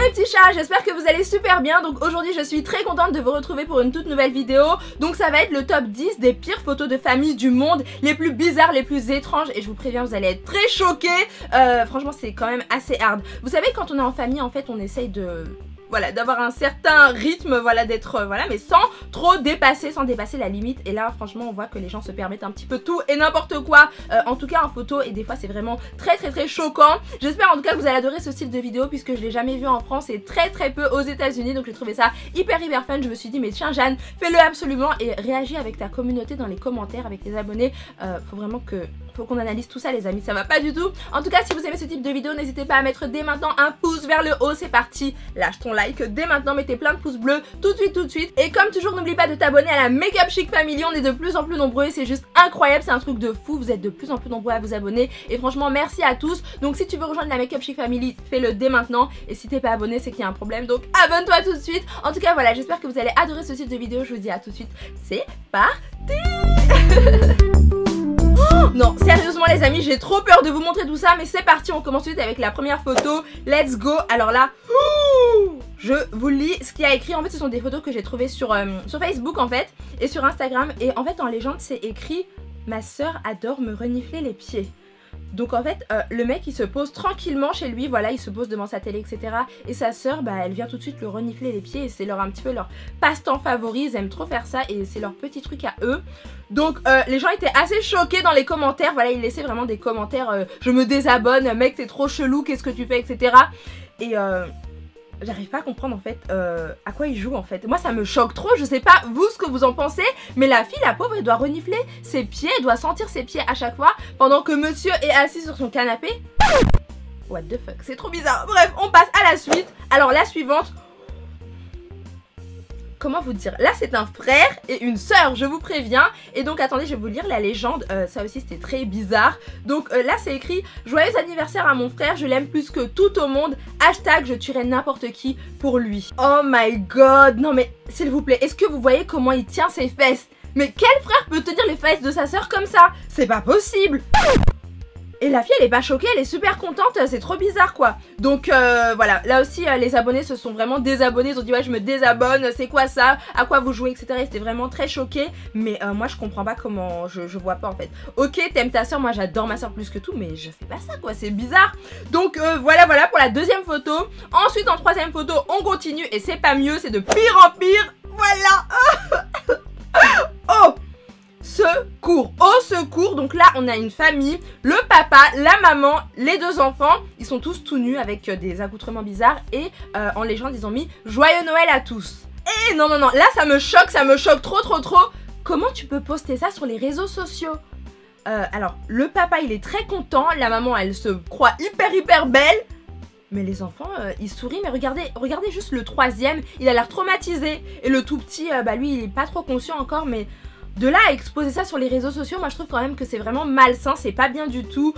mes petits chats, j'espère que vous allez super bien. Donc aujourd'hui je suis très contente de vous retrouver pour une toute nouvelle vidéo. Donc ça va être le top 10 des pires photos de famille du monde, les plus bizarres, les plus étranges. Et je vous préviens, vous allez être très choqués. Franchement c'est quand même assez hard. Vous savez, quand on est en famille en fait on essaye de... voilà, d'avoir un certain rythme, voilà, d'être, voilà, mais sans trop dépasser, sans dépasser la limite. Et là, franchement, on voit que les gens se permettent un petit peu tout et n'importe quoi, en tout cas en photo. Et des fois, c'est vraiment très choquant. J'espère en tout cas que vous allez adorer ce style de vidéo, puisque je l'ai jamais vu en France et très peu aux États-Unis. Donc j'ai trouvé ça hyper fun. Je me suis dit, mais tiens Jeanne, fais-le absolument et réagis avec ta communauté dans les commentaires, avec tes abonnés. Faut qu'on analyse tout ça les amis, ça va pas du tout. En tout cas, si vous aimez ce type de vidéo, n'hésitez pas à mettre dès maintenant un pouce vers le haut. C'est parti, lâche ton like dès maintenant, mettez plein de pouces bleus tout de suite. Et comme toujours, n'oublie pas de t'abonner à la Makeup Chic Family. On est de plus en plus nombreux et c'est juste incroyable, c'est un truc de fou. Vous êtes de plus en plus nombreux à vous abonner et franchement merci à tous. Donc si tu veux rejoindre la Makeup Chic Family, fais-le dès maintenant. Et si t'es pas abonné, c'est qu'il y a un problème, donc abonne-toi tout de suite. En tout cas voilà, j'espère que vous allez adorer ce type de vidéo. Je vous dis à tout de suite, c'est parti. Non, sérieusement les amis, j'ai trop peur de vous montrer tout ça, mais c'est parti, on commence tout de suite avec la première photo. Let's go. Alors là, je vous lis ce qu'il y a écrit. En fait, ce sont des photos que j'ai trouvées sur Facebook en fait, et sur Instagram. Et en fait, en légende, c'est écrit « Ma soeur adore me renifler les pieds ». Donc en fait le mec il se pose tranquillement chez lui, voilà, il se pose devant sa télé etc. Et sa soeur bah elle vient tout de suite le renifler les pieds. Et c'est leur un petit peu leur passe-temps favori, ils aiment trop faire ça et c'est leur petit truc à eux. Donc les gens étaient assez choqués dans les commentaires, voilà, ils laissaient vraiment des commentaires je me désabonne, mec t'es trop chelou, qu'est-ce que tu fais etc. Et j'arrive pas à comprendre en fait à quoi il joue en fait. Moi ça me choque trop, je sais pas vous ce que vous en pensez, mais la fille, la pauvre, elle doit renifler ses pieds, elle doit sentir ses pieds à chaque fois pendant que monsieur est assis sur son canapé. What the fuck, c'est trop bizarre. Bref, on passe à la suite. Alors la suivante, comment vous dire, là c'est un frère et une sœur, je vous préviens. Et donc attendez, je vais vous lire la légende, ça aussi c'était très bizarre. Donc là c'est écrit « Joyeux anniversaire à mon frère, je l'aime plus que tout au monde, hashtag je tuerai n'importe qui pour lui ». Oh my god, non mais s'il vous plaît, est-ce que vous voyez comment il tient ses fesses? Mais quel frère peut tenir les fesses de sa sœur comme ça? C'est pas possible. Et la fille elle est pas choquée, elle est super contente, c'est trop bizarre quoi. Donc voilà, là aussi les abonnés se sont vraiment désabonnés, ils ont dit ouais je me désabonne, c'est quoi ça, à quoi vous jouez etc. Ils étaient vraiment très choqués, mais moi je comprends pas comment, je vois pas en fait. Ok, t'aimes ta soeur, moi j'adore ma soeur plus que tout, mais je fais pas ça quoi, c'est bizarre. Donc voilà pour la deuxième photo. Ensuite en troisième photo on continue et c'est pas mieux, c'est de pire en pire, voilà. Oh, secours, au secours. Donc là on a une famille, le papa, la maman, les deux enfants, ils sont tous tout nus avec des accoutrements bizarres. Et en légende ils ont mis Joyeux Noël à tous. Et non, là ça me choque trop. Comment tu peux poster ça sur les réseaux sociaux? Alors le papa il est très content, la maman elle se croit hyper belle. Mais les enfants, ils sourient, mais regardez juste le troisième, il a l'air traumatisé. Et le tout petit, bah lui il est pas trop conscient encore, mais de là à exposer ça sur les réseaux sociaux, moi je trouve quand même que c'est vraiment malsain, c'est pas bien du tout.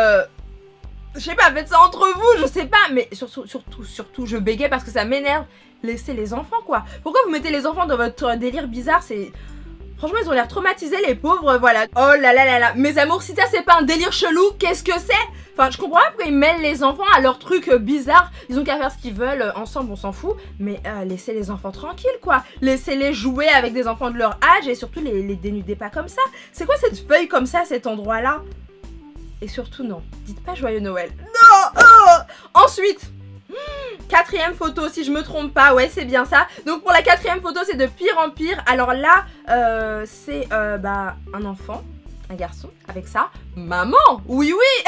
Je sais pas, faites ça entre vous, je sais pas, mais surtout, je bégaye parce que ça m'énerve. Laissez les enfants quoi. Pourquoi vous mettez les enfants dans votre délire bizarre? C'est... Franchement ils ont l'air traumatisés les pauvres, voilà. Oh là. Mes amours, si ça c'est pas un délire chelou, qu'est-ce que c'est? Enfin je comprends pas pourquoi ils mêlent les enfants à leurs trucs bizarres. Ils ont qu'à faire ce qu'ils veulent, ensemble on s'en fout. Mais laissez les enfants tranquilles quoi. Laissez-les jouer avec des enfants de leur âge. Et surtout les dénudez pas comme ça. C'est quoi cette feuille comme ça à cet endroit là? Et surtout non, dites pas Joyeux Noël. Non. Ensuite quatrième photo si je me trompe pas, ouais c'est bien ça. Donc pour la quatrième photo c'est de pire en pire. Alors là c'est bah un enfant, un garçon avec ça, maman, oui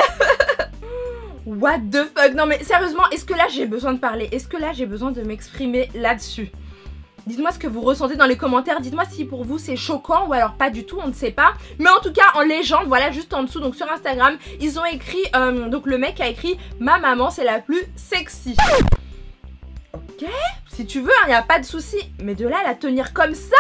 What the fuck. Non mais sérieusement, est-ce que là j'ai besoin de parler? Est-ce que là j'ai besoin de m'exprimer là-dessus? Dites-moi ce que vous ressentez dans les commentaires, dites-moi si pour vous c'est choquant ou alors pas du tout, on ne sait pas. Mais en tout cas en légende, voilà juste en dessous, donc sur Instagram, ils ont écrit, donc le mec a écrit « Ma maman c'est la plus sexy ». Ok, si tu veux, il n'y a pas de souci. Mais de là à la tenir comme ça,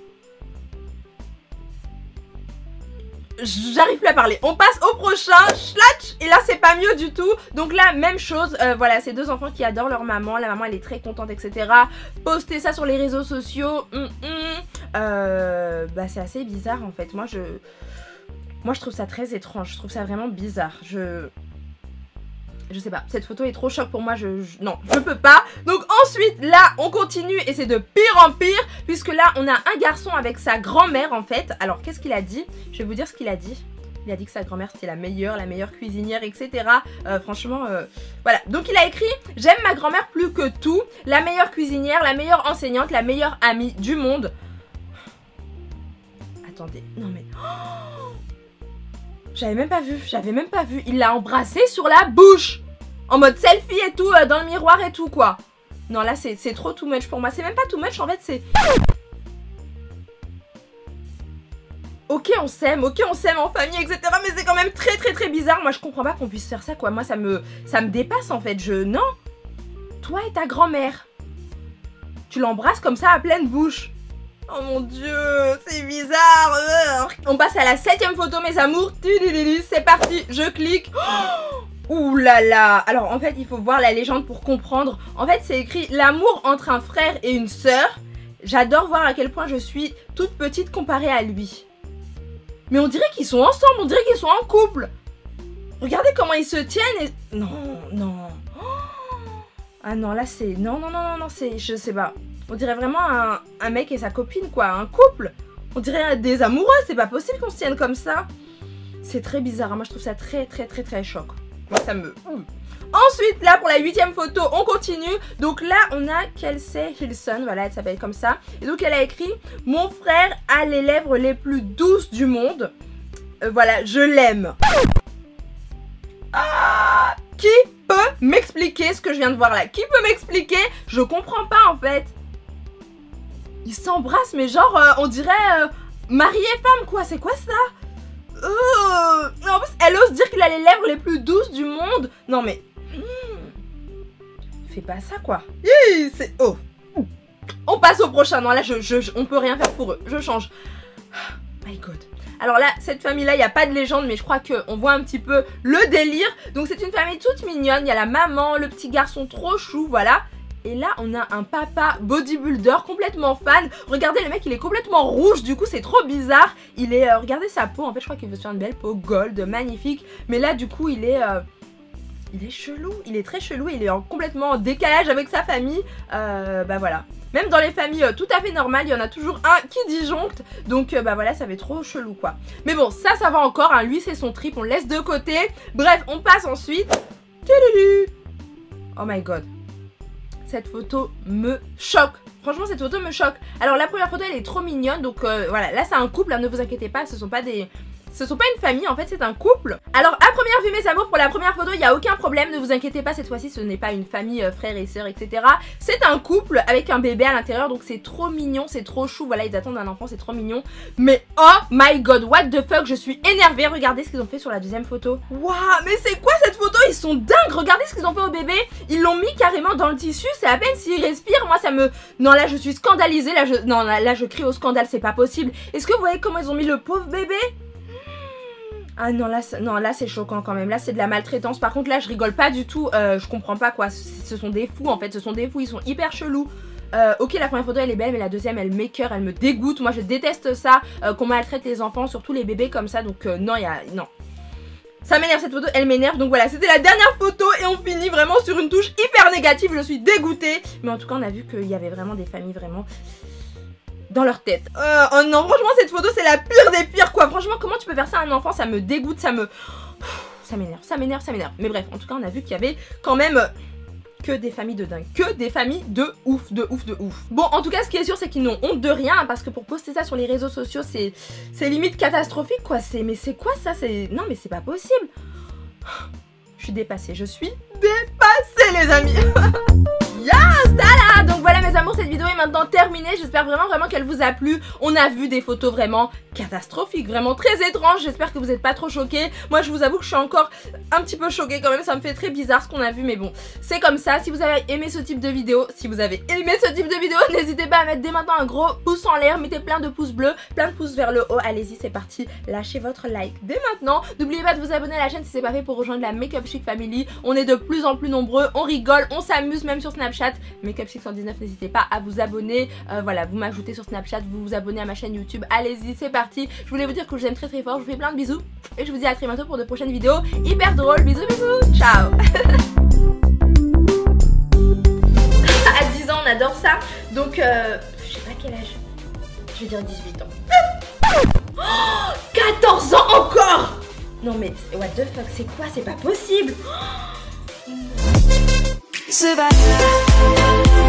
j'arrive plus à parler. On passe au prochain, Schlatch. Et là c'est pas mieux du tout. Donc là même chose, voilà, ces deux enfants qui adorent leur maman. La maman elle est très contente etc. Poster ça sur les réseaux sociaux, bah c'est assez bizarre en fait. Moi je trouve ça très étrange, je trouve ça vraiment bizarre. je sais pas, cette photo est trop choc pour moi, non, je peux pas. Donc ensuite, là, on continue et c'est de pire en pire, puisque là, on a un garçon avec sa grand-mère en fait. Alors, qu'est-ce qu'il a dit? Je vais vous dire ce qu'il a dit. Il a dit que sa grand-mère c'était la meilleure cuisinière, etc. Franchement, voilà. Donc il a écrit « J'aime ma grand-mère plus que tout, la meilleure cuisinière, la meilleure enseignante, la meilleure amie du monde. » Attendez, non mais... Oh, j'avais même pas vu, il l'a embrassée sur la bouche. En mode selfie et tout, dans le miroir et tout quoi. Non là c'est trop too much pour moi, c'est même pas too much en fait, c'est... Ok on s'aime en famille etc, mais c'est quand même très bizarre. Moi je comprends pas qu'on puisse faire ça quoi, moi ça me dépasse en fait, non. Toi et ta grand-mère, tu l'embrasses comme ça à pleine bouche. Oh mon dieu, c'est bizarre. On passe à la 7e photo mes amours, c'est parti, je clique. Ouh là là. Alors en fait il faut voir la légende pour comprendre. En fait c'est écrit l'amour entre un frère et une sœur. J'adore voir à quel point je suis toute petite comparée à lui. Mais on dirait qu'ils sont ensemble, on dirait qu'ils sont en couple. Regardez comment ils se tiennent et... Non. Ah non, là c'est... Non, c'est... Je sais pas. On dirait vraiment un mec et sa copine, quoi. Un couple. On dirait des amoureux, c'est pas possible qu'on se tienne comme ça. C'est très bizarre, moi je trouve ça très choc. Moi ça me... Ensuite, là pour la 8e photo, on continue. Donc là, on a Kelsey Hilson, voilà, elle s'appelle comme ça. Et donc elle a écrit « Mon frère a les lèvres les plus douces du monde. Voilà, je l'aime. » Ah, qui peut m'expliquer ce que je viens de voir là? Qui peut m'expliquer? Je comprends pas en fait. Ils s'embrassent, mais genre, on dirait mari et femme quoi, c'est quoi ça? En plus, elle ose dire qu'il a les lèvres les plus douces du monde. Non mais... Fais pas ça quoi. C'est... Oh. On passe au prochain. Non là on peut rien faire pour eux. Je change. My god. Alors là cette famille là il n'y a pas de légende, mais je crois qu'on voit un petit peu le délire. Donc c'est une famille toute mignonne. Il y a la maman, le petit garçon trop chou, voilà. Et là on a un papa bodybuilder complètement fan. Regardez le mec il est complètement rouge, du coup c'est trop bizarre. Il est, regardez sa peau, en fait je crois qu'il veut se faire une belle peau gold, magnifique. Mais là du coup il est chelou, il est très chelou, il est complètement en décalage avec sa famille. Bah voilà. Même dans les familles tout à fait normales, il y en a toujours un qui disjoncte. Donc bah voilà, ça fait trop chelou quoi. Mais bon, ça va encore, hein. Lui c'est son trip, on le laisse de côté. Bref, on passe ensuite. Oh my god. Cette photo me choque. Franchement cette photo me choque. Alors la première photo elle est trop mignonne. Donc voilà, là c'est un couple, hein, ne vous inquiétez pas, ce sont pas une famille, en fait c'est un couple. Alors à première vue mes amours, pour la première photo il n'y a aucun problème, ne vous inquiétez pas, cette fois-ci ce n'est pas une famille frères et sœurs etc. C'est un couple avec un bébé à l'intérieur, donc c'est trop mignon, c'est trop chou, voilà ils attendent un enfant, c'est trop mignon. Mais oh my god, what the fuck, je suis énervée, regardez ce qu'ils ont fait sur la deuxième photo. Waouh, mais c'est quoi cette photo? Ils sont dingues, regardez ce qu'ils ont fait au bébé. Ils l'ont mis carrément dans le tissu, c'est à peine s'il respire, moi ça me... Non là je suis scandalisée, là je crie au scandale, c'est pas possible. Est-ce que vous voyez comment ils ont mis le pauvre bébé? Ah non là c'est choquant quand même, là c'est de la maltraitance. Par contre là je rigole pas du tout, je comprends pas quoi, ce sont des fous en fait, ce sont des fous, ils sont hyper chelous. Ok la première photo elle est belle mais la deuxième elle m'écoeure, elle me dégoûte. Moi je déteste ça, qu'on maltraite les enfants, surtout les bébés comme ça. Donc non non. Ça m'énerve cette photo, elle m'énerve. Donc voilà, c'était la dernière photo et on finit vraiment sur une touche hyper négative. Je suis dégoûtée. Mais en tout cas on a vu qu'il y avait vraiment des familles vraiment... dans leur tête. Oh non, franchement cette photo c'est la pire des pires quoi. Franchement comment tu peux faire ça à un enfant, ça me dégoûte, ça m'énerve, ça m'énerve. Mais bref, en tout cas on a vu qu'il y avait quand même que des familles de dingue, que des familles de ouf. Bon en tout cas ce qui est sûr c'est qu'ils n'ont honte de rien, hein, parce que pour poster ça sur les réseaux sociaux c'est limite catastrophique quoi. Mais c'est quoi ça? Non mais c'est pas possible. Je suis dépassée, les amis. Yes, tada. Donc voilà mes amours, cette vidéo est maintenant terminée. J'espère vraiment qu'elle vous a plu. On a vu des photos vraiment catastrophiques, vraiment très étranges. J'espère que vous n'êtes pas trop choqués. Moi je vous avoue que je suis encore un petit peu choquée quand même. Ça me fait très bizarre ce qu'on a vu, mais bon, c'est comme ça. Si vous avez aimé ce type de vidéo, n'hésitez pas à mettre dès maintenant un gros pouce en l'air. Mettez plein de pouces bleus, plein de pouces vers le haut. Allez-y, c'est parti. Lâchez votre like dès maintenant. N'oubliez pas de vous abonner à la chaîne si c'est pas fait pour rejoindre la Make Up Chic Family. On est de plus en plus nombreux, on rigole, on s'amuse même sur Snapchat. Make Up Chic 119, n'hésitez pas à vous abonner. Voilà, vous m'ajoutez sur Snapchat, vous vous abonnez à ma chaîne YouTube, allez-y, c'est parti. Je voulais vous dire que je vous aime très très fort, je vous fais plein de bisous et je vous dis à très bientôt pour de prochaines vidéos hyper drôles. Bisous bisous, ciao. À 10 ans on adore ça, donc je sais pas quel âge, je vais dire 18 ans. Oh, 14 ans encore. Non mais what the fuck, c'est quoi, c'est pas possible.